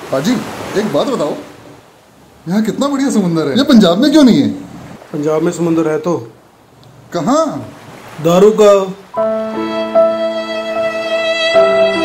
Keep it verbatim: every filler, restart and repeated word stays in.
पाजी एक बात बताओ, यहाँ कितना बढ़िया समुंदर है, ये पंजाब में क्यों नहीं है? पंजाब में समुंदर है तो कहाँ? दारू का।